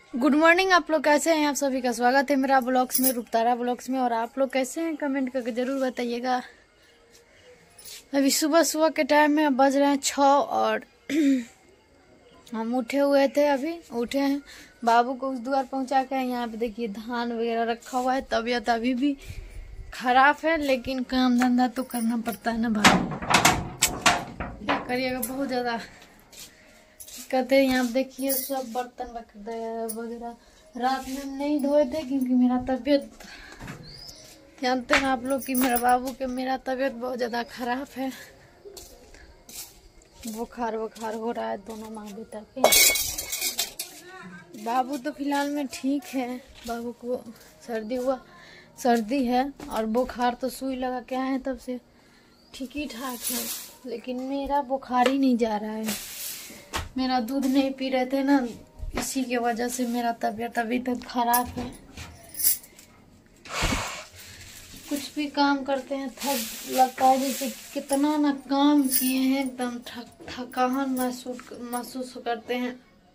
Good morning. आप लोग कैसे हैं? आप सभी का स्वागत है मेरा ब्लॉग्स में, रूपतारा ब्लॉग्स में। और आप लोग कैसे हैं कमेंट करके जरूर बताइएगा। अभी सुबह सुबह के टाइम में बज रहे हैं 6 और हम उठे हुए थे, अभी उठे हैं। बाबू को उस द्वार पहुंचा के यहाँ पे देखिए धान वगैरह रखा हुआ है। तबीयत अभी भी खराब है, लेकिन काम धंधा तो करना पड़ता है ना भाई, क्या करिएगा। बहुत ज़्यादा कहते हैं। यहाँ देखिए सब बर्तन वगैरह रात में नहीं धोए थे, क्योंकि मेरा तबीयत, जानते हैं आप लोग कि मेरा बाबू के मेरा तबीयत बहुत ज़्यादा खराब है। बुखार हो रहा है दोनों माँ बेटा के। बाबू तो फिलहाल में ठीक है, बाबू को सर्दी है और बुखार तो सुई लगा के आए हैं तब से ठीक ही ठाक है, लेकिन मेरा बुखार ही नहीं जा रहा है। मेरा दूध नहीं पी रहे थे ना, इसी के वजह से मेरा तबीयत अभी तक खराब है। कुछ भी काम करते हैं थक लगता है, जैसे कितना ना काम किए हैं, एकदम थकान महसूस करते हैं।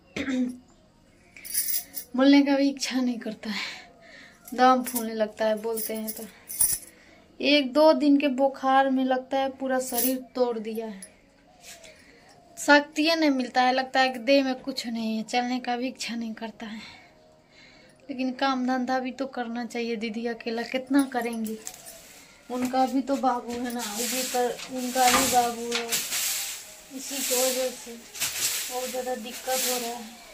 बोलने का भी इच्छा नहीं करता है, दम फूलने लगता है बोलते हैं तो। 1-2 दिन के बुखार में लगता है पूरा शरीर तोड़ दिया है, शक्ति नहीं मिलता है, लगता है कि देह में कुछ नहीं है, चलने का भी इच्छा नहीं करता है। लेकिन काम धंधा भी तो करना चाहिए। दीदी अकेला कितना करेंगी, उनका भी तो बाबू है ना, उनका भी बाबू है, इसी की वजह से बहुत ज़्यादा दिक्कत हो रहा है।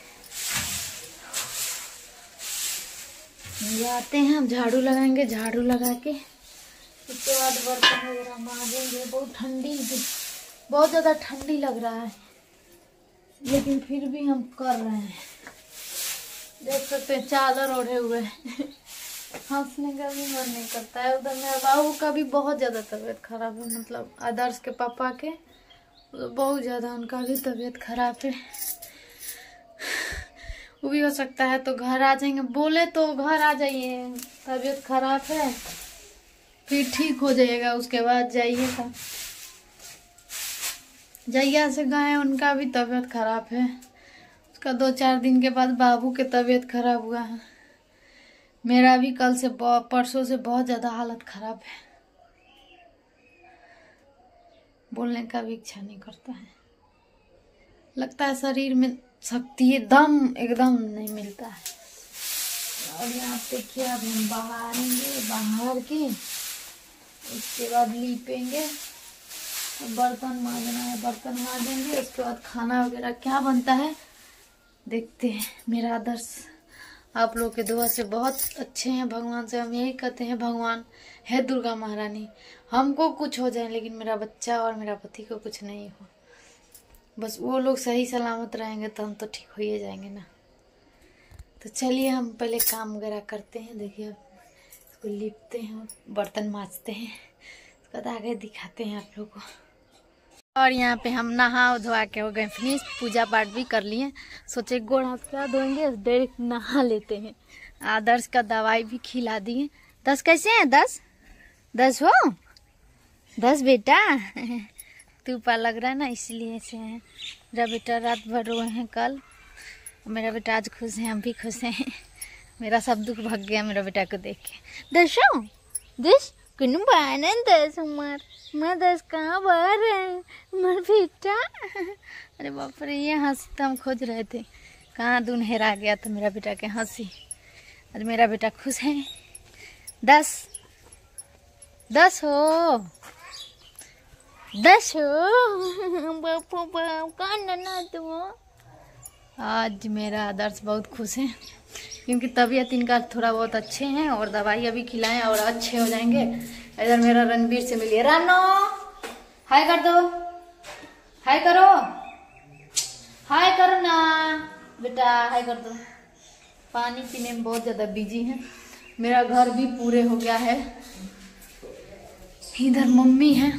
जाते हैं हम, झाड़ू लगाएंगे, झाड़ू लगा के उसके बाद बर्तन वगैरह मांजेंगे। बहुत ज़्यादा ठंडी लग रहा है, लेकिन फिर भी हम कर रहे हैं। देख सकते हैं चादर ओढ़े हुए हैं। हंसने का भी मन नहीं करता है। उधर मेरे बाबू का भी बहुत ज़्यादा तबीयत खराब है, मतलब आदर्श के पापा के बहुत ज़्यादा उनका भी तबीयत खराब है। वो भी हो सकता है तो घर आ जाएंगे, बोले तो घर आ जाइए, तबीयत खराब है फिर ठीक हो जाइएगा, उसके बाद जाइएगा। जैया से गए, उनका भी तबीयत खराब है। उसका 2-4 दिन के बाद बाबू के तबीयत खराब हुआ है। मेरा भी कल से परसों से बहुत ज़्यादा हालत खराब है, बोलने का भी इच्छा नहीं करता है। लगता है शरीर में शक्ति दम एकदम नहीं मिलता है। और यहाँ देखिए अब हम बाहर के उसके बाद लीपेंगे, बर्तन मांजना है, बर्तन मांजेंगे। उसके बाद खाना वगैरह क्या बनता है देखते हैं। मेरा आदर्श आप लोग के दुआ से बहुत अच्छे हैं। भगवान से हम यही कहते हैं, भगवान है दुर्गा महारानी, हमको कुछ हो जाए लेकिन मेरा बच्चा और मेरा पति को कुछ नहीं हो। बस वो लोग सही सलामत रहेंगे तो हम तो ठीक हो ही जाएंगे ना। तो चलिए हम पहले काम वगैरह करते हैं। देखिए इसको लिपते हैं, बर्तन मांजते हैं, उसके बाद आगे दिखाते हैं आप लोग को। और यहाँ पे हम नहा धोआ के हो गए फिनिश, पूजा पाठ भी कर लिए। सोचे गोड़ हाथ क्या धोएंगे, डायरेक्ट नहा लेते हैं। आदर्श का दवाई भी खिला दिए। 10 कैसे हैं? 10 हो 10 बेटा। धूपा लग रहा है ना, इसलिए से है। मेरा बेटा रात भर रोए हैं कल, मेरा बेटा आज खुश है, हम भी खुश हैं। मेरा सब दुख भाग गया मेरा बेटा को देख के। 10 कुनु बाना 10 उमर मैं 10 कहाँ बाहर है उमर बेटा। अरे बाप रे, ये हंसी तो हम खोज रहे थे, कहाँ दून हेरा गया था मेरा बेटा के हंसी। अरे मेरा बेटा खुश है। 10 हो 10 हो बापू बाप कान ना तो। आज मेरा आदर्श बहुत खुश है, क्योंकि तबीयत इनका थोड़ा बहुत अच्छे हैं और दवाई अभी खिलाएं और अच्छे हो जाएंगे। इधर मेरा रणबीर से मिलिए। रानो हाय कर दो, हाय करो ना बेटा, हाय कर दो। पानी पीने में बहुत ज़्यादा बिजी है। मेरा घर भी पूरे हो गया है। इधर मम्मी है,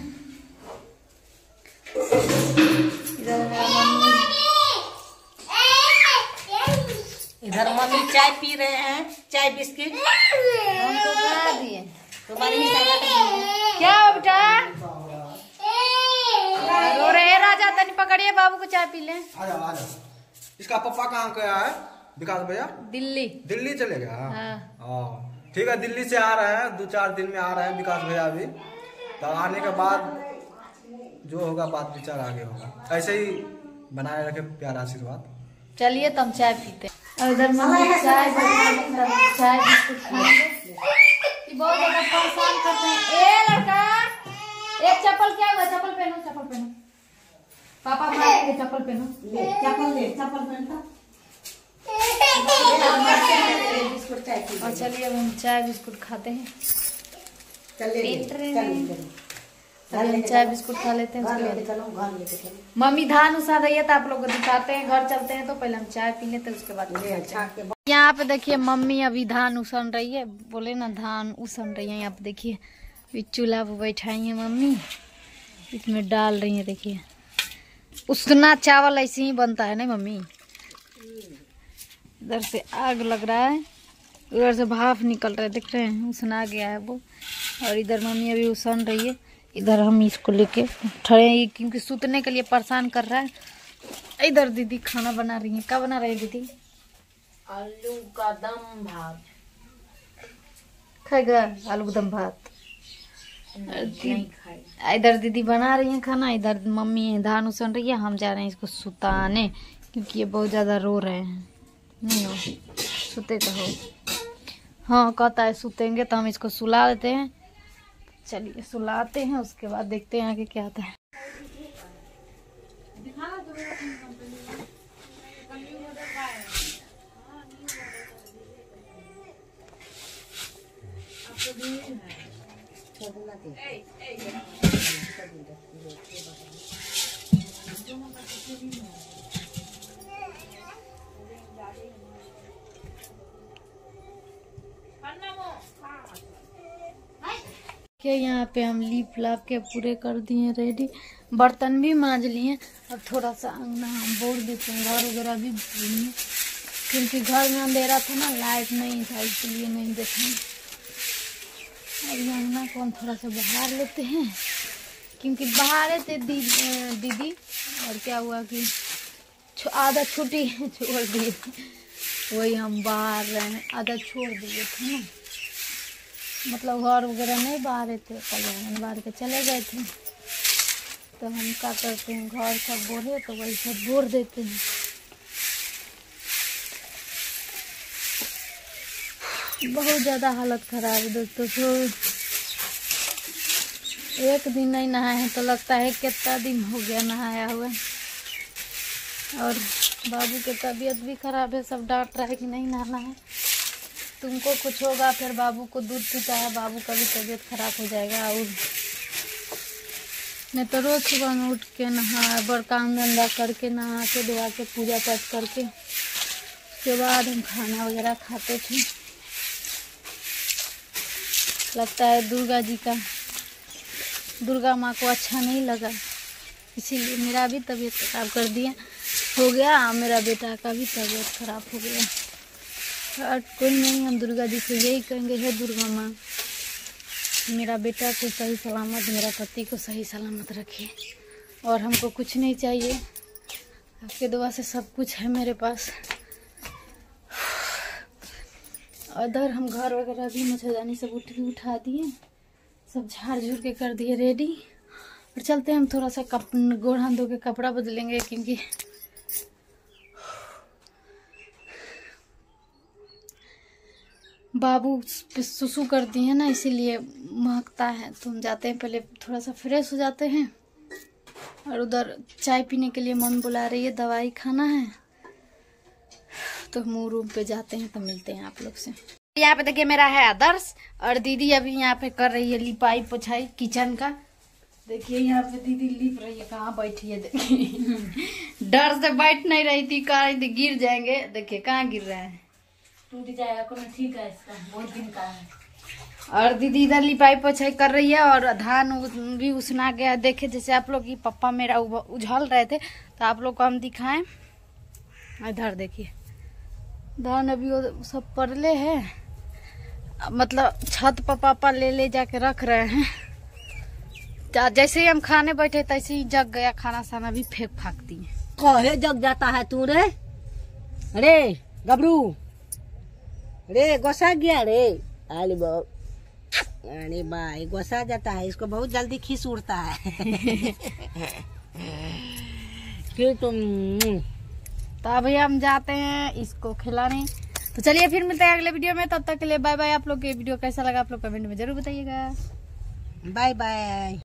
इधर मम्मी चाय पी रहे हैं, चाय बिस्किट हम तो बना दिए। तुम्हारी क्या बेटा रो रहे हैं? राजा तनी पकड़िए बाबू को, चाय पी ले। आ जाओ। इसका पापा कहाँ गया है? विकास भैया? दिल्ली। दिल्ली चले गया? हाँ। ठीक है, दिल्ली से आ रहे हैं, 2-4 दिन में आ रहे हैं विकास भैया भी। तो आने के बाद जो होगा बात विचार आगे होगा। ऐसे ही बनाए रखे प्यार आशीर्वाद। चलिए तो हम चाय पीते हैं। और इधर मम्मी चाय चाय बिस्कुट खाएंगे। बहुत ज्यादा परेशान करते हैं। ए लड़का, एक चप्पल क्या हुआ? चप्पल पहनो, चप्पल पहनो। पापा मारेंगे, चप्पल पहनो। चप्पल पहनता। और चलिए अब हम चाय बिस्कुट खाते हैं। हम चाय बिस्कुट खा लेते हैं। मम्मी धान उसार रही है तो आप लोग को दिखाते हैं। घर चलते हैं तो पहले हम चाय पी लेते हैं, उसके बाद यहाँ पे देखिए मम्मी अभी धान उसन रही है। बोले ना धान उसन रही है। यहाँ पे देखिए चूल्हा पे बैठाई है मम्मी, इसमें डाल रही है। देखिए उसना चावल ऐसे ही बनता है ना मम्मी। इधर से आग लग रहा है, उधर से भाप निकल रहा है, देख रहे हैं, उसना गया है वो। और इधर मम्मी अभी उसन रही है। इधर हम इसको लेके ठहरे क्योंकि सूतने के लिए परेशान कर रहा है। इधर दीदी खाना बना रही है। क्या बना रही है दीदी? आलू का दम भात। खाएगा आलू का दम भात? इधर दीदी बना रही है खाना, इधर मम्मी धान उसन रही है। हम जा रहे हैं इसको सुताने क्योंकि ये बहुत ज्यादा रो रहे हैं। नहीं हो सुते तो हो। हाँ कहता है सुतेंगे तो हम इसको सुला देते हैं। चलिए सुलाते हैं, उसके बाद देखते हैं आगे क्या आता है। के यहाँ पे हम लीप लाप के पूरे कर दिए रेडी। बर्तन भी मांज लिए और थोड़ा सा अंगना हम बोल देते हैं। घर वगैरह भी क्योंकि घर में अंधेरा था ना, लाइट नहीं था, इसलिए नहीं देखा। अभी अंगना को हम थोड़ा सा बहार लेते हैं क्योंकि बहारे थे दीदी। और क्या हुआ कि आधा छुट्टी छोड़ दिए, वही हम बाहर रहे हैं। आधा छोड़ दिए थे ना, मतलब घर वगैरह नहीं बाहर थे, कल बाहर के चले गए थे। तो हम क्या करते हैं, घर सब बोरे तो वही सब बोर देते हैं। बहुत ज़्यादा हालत खराब है दोस्तों। तो एक दिन नहीं नहाए हैं तो लगता है कितना दिन हो गया नहाया हुआ। और बाबू की तबीयत भी खराब है, सब डांट रहा है कि नहीं नहाना है, तुमको कुछ होगा। फिर बाबू को दूध पीता है, बाबू का भी तबीयत खराब हो जाएगा। और मैं तो रोज सुबह में उठ के नहा बर काम धंधा करके नहा के धोआ के पूजा पाठ करके उसके बाद हम खाना वगैरह खाते थे। लगता है दुर्गा माँ को अच्छा नहीं लगा, इसीलिए मेरा भी तबीयत खराब कर दिया हो गया। मेरा बेटा का भी तबीयत खराब हो गया। और कोई नहीं, हम दुर्गा जी से यही कहेंगे, हे दुर्गा माँ मेरा बेटा को सही सलामत, मेरा पति को सही सलामत रखिए। और हमको कुछ नहीं चाहिए, आपके दुआ से सब कुछ है मेरे पास। उधर हम घर वगैरह भी मच्छरदानी सब उठा दिए, सब झाड़ झूड़ के कर दिए रेडी। और चलते हैं हम थोड़ा सा गोड़ हाथ धो के कपड़ा बदलेंगे क्योंकि बाबू सुसु करती है ना, इसीलिए महकता है। तो हम जाते हैं, पहले थोड़ा सा फ्रेश हो जाते हैं। और उधर चाय पीने के लिए मम्मी बुला रही है, दवाई खाना है। तो हम रूम पे जाते हैं, तो मिलते हैं आप लोग से। यहाँ पे देखिए मेरा है आदर्श, और दीदी अभी यहाँ पे कर रही है लिपाई पोछाई किचन का। देखिए यहाँ पे दीदी लिप रही है, कहाँ बैठी है देखिए। डर से बैठ नहीं रही थी, कह रही थी गिर जाएंगे। देखिए कहाँ गिर रहा है, टूट जाएगा, कोई ठीक है, इसका बहुत दिन का है। और दीदी इधर लिपाई पोछाई कर रही है। और धान भी उसना गया। देखे जैसे आप लोग की पप्पा मेरा उझल रहे थे, तो आप लोग को हम दिखाएं। इधर देखिए धान अभी सब पड़ले है, मतलब छत पर पापा ले जाके रख रहे हैं। जैसे ही हम खाने बैठे तैसे ही जग गया, खाना साना भी फेंक फाक दिए। कहे जग जाता है तू रे? अरे गबरू रे गोसा गया रे। अरे बाप, अरे भाई गोसा जाता है, इसको बहुत जल्दी खीस उड़ता है। फिर तुम तो अभी हम जाते हैं इसको खिलाने। तो चलिए फिर मिलते हैं अगले वीडियो में, तब तक के लिए बाय बाय। आप लोग के वीडियो कैसा लगा आप लोग कमेंट में जरूर बताइएगा। Bye bye.